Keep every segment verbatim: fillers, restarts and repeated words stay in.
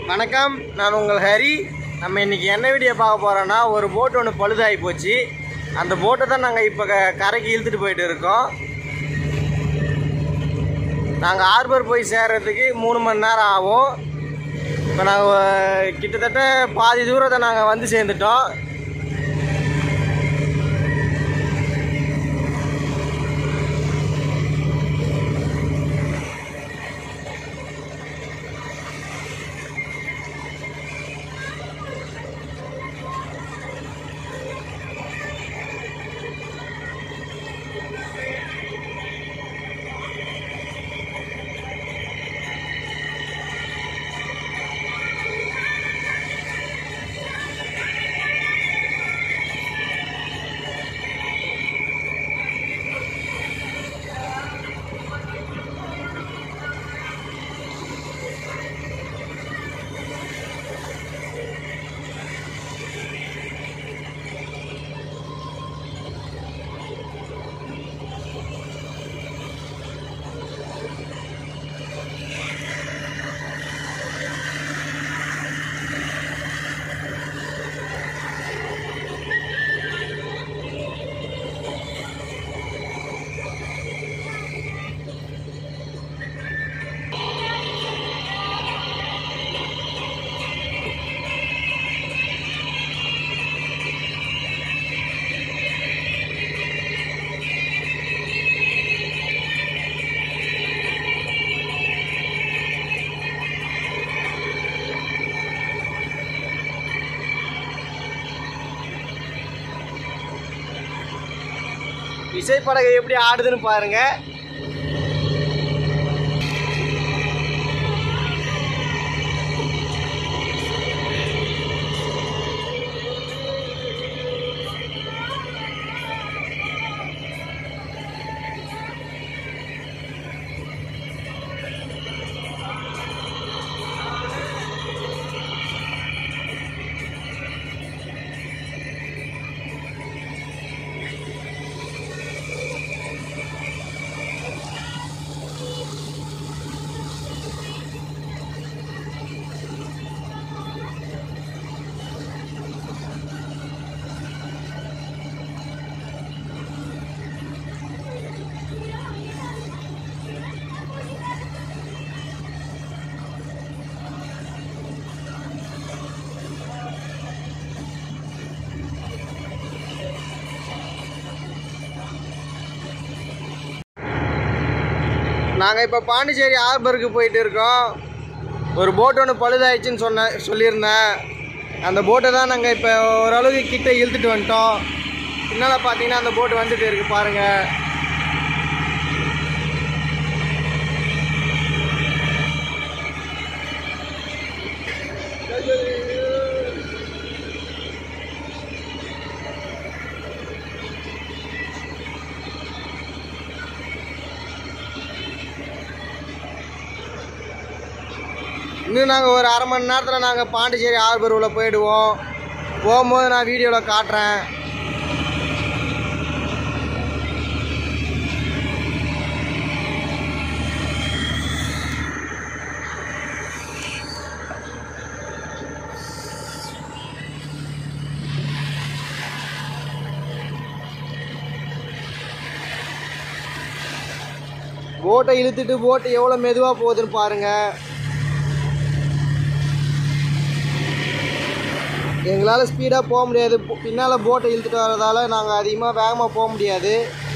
வணக்கம், நான் உங்கள் ஹரி. நம்ம இன்றைக்கி என்ன வீடியோ பார்க்க போகிறோன்னா, ஒரு போட் ஒன்று பழுதாகி போச்சு. அந்த போட்டை தான் நாங்கள் இப்போ க கரைக்கு இழுத்துட்டு போயிட்டு இருக்கோம். நாங்கள் ஹார்பர் போய் சேர்கிறதுக்கு மூணு மணி நேரம் ஆகும். இப்போ நாங்கள் கிட்டத்தட்ட பாதி தூரத்தை நாங்கள் வந்து சேர்ந்துட்டோம். விசைப்படகை எப்படி ஆடுதுன்னு பாருங்க. நாங்கள் இப்போ பாண்டிச்சேரி ஹார்பருக்கு போயிட்டு இருக்கோம். ஒரு போட் ஒன்று பழுதாயிடுச்சுன்னு சொன்ன சொல்லியிருந்தேன். அந்த போட்டை தான் நாங்கள் இப்போ ஓரளவுக்கு கிட்ட இழுத்துட்டு வந்துட்டோம். பின்னால் பார்த்தீங்கன்னா அந்த போட்டு வந்துட்டு இருக்கு பாருங்கள். இன்னும் நாங்கள் ஒரு அரை மணி நேரத்தில் நாங்கள் பாண்டிச்சேரி ஹார்பர் உள்ள போயிடுவோம். போகும்போது நான் வீடியோவில் காட்டுறேன். போட்டை இழுத்துட்டு போட்டு எவ்வளோ மெதுவாக போகுதுன்னு பாருங்கள். எங்களால் ஸ்பீடாக போக முடியாது. பின்னால் போட்டை இழுத்துட்டு வரதால் நாங்கள் அதிகமாக வேகமாக போக முடியாது.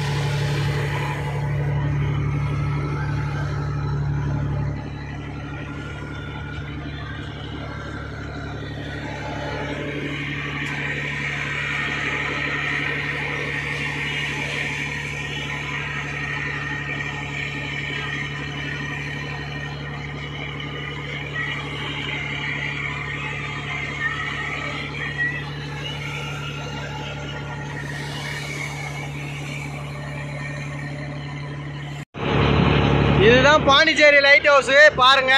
இதுதான் பாண்டிச்சேரி லைட் ஹவுஸ் பாருங்க.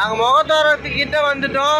நாங்கள் முகத்தோரத்துக்கிட்ட வந்துட்டோம்.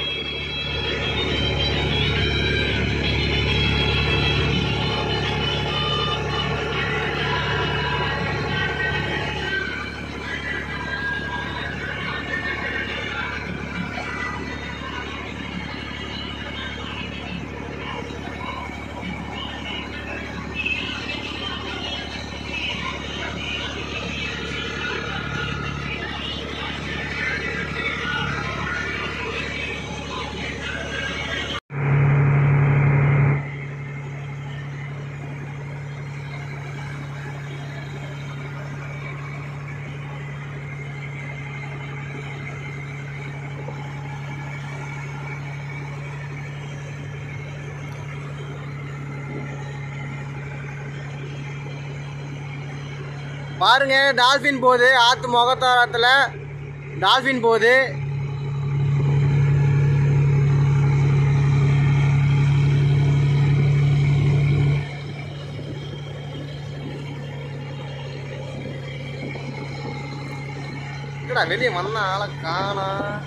பாருங்க, டால்ஃபின் போகுது. ஆற்று முகத்தாரத்தில் டால்ஃபின் போகுது. வெளியே வந்தா ஆளை காணா.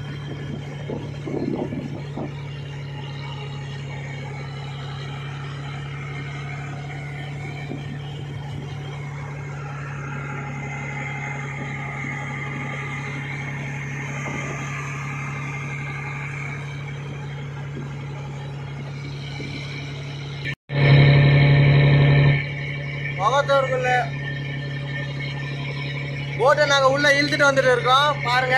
முகத்தூருக்குள்ள போட்டை நாங்கள் உள்ள இழுத்துட்டு வந்துட்டு இருக்கோம். பாருங்க,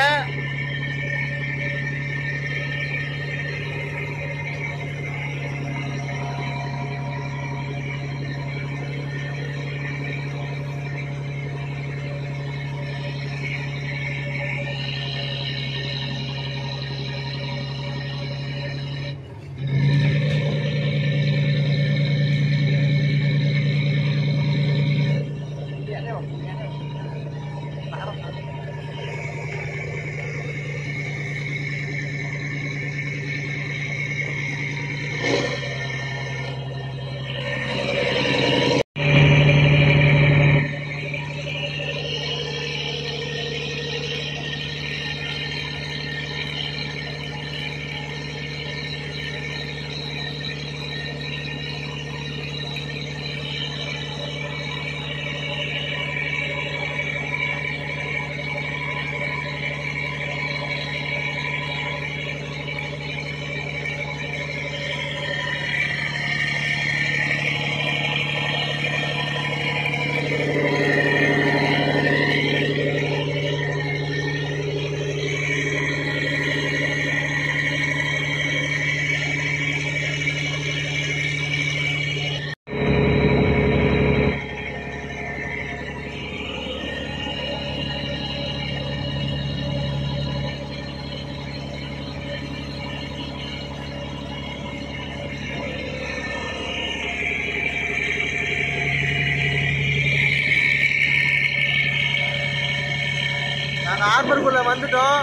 நாங்கள் ஹார்பருக்குள்ள வந்துட்டோம்.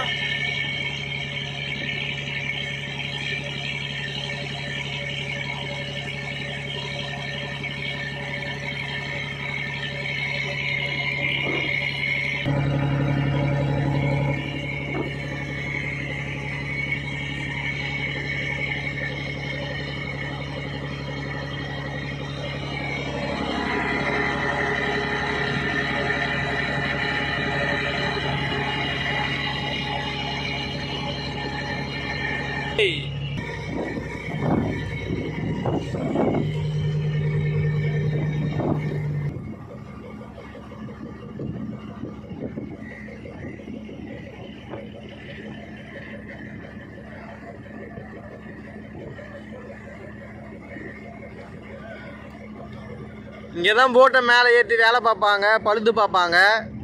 இங்கே தான் போட்டை மேலே ஏற்றி வேலை பார்ப்பாங்க, பழுது பார்ப்பாங்க.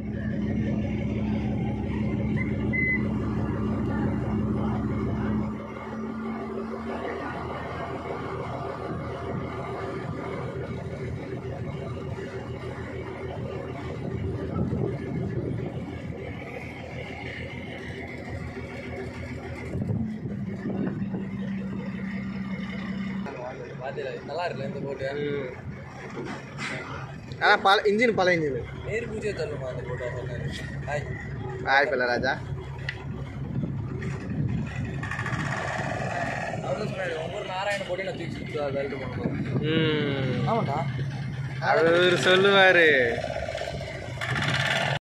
நல்லா இருக்குல்ல இந்த போட்டு. ஆனால் பல இன்ஜின் பல இன்ஜின் நேரு பூஜை தரணுமா அந்த போட்டோ? ஹாய் ஹாய் பிள்ளை ராஜா. அவர் தான் சொன்னாரு உங்க ஊர் நாராயண போட்டு நான் தூக்கி சுற்றுவா கழுத்து பண்ணுவோம். ம் ஆமாண்டா அவர் சொல்லுவார்.